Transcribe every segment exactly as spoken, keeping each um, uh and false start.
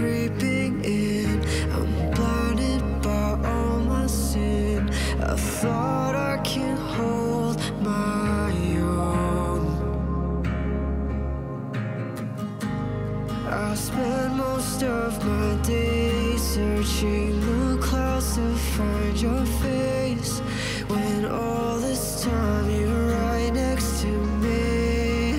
creeping in. I'm blinded by all my sin. I thought I can hold my own. I spend most of my days searching the clouds to find your face, when all this time you're right next to me.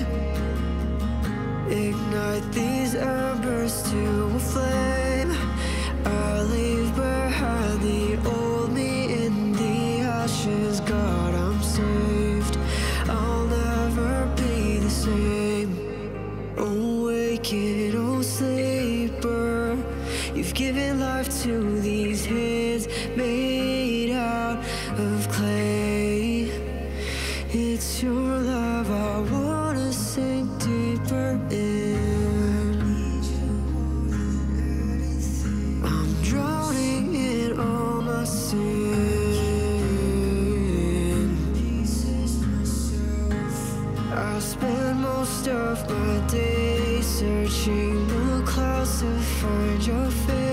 Ignite these embers to a flame. I leave behind the old me in the ashes. God, I'm saved. I'll never be the same. Awaken, oh sleeper, you've given life to these hands made out of clay. It's your love I wanna sink deeper in. I'm drowning in all my sin. I spend most of my days searching the clouds to find your face,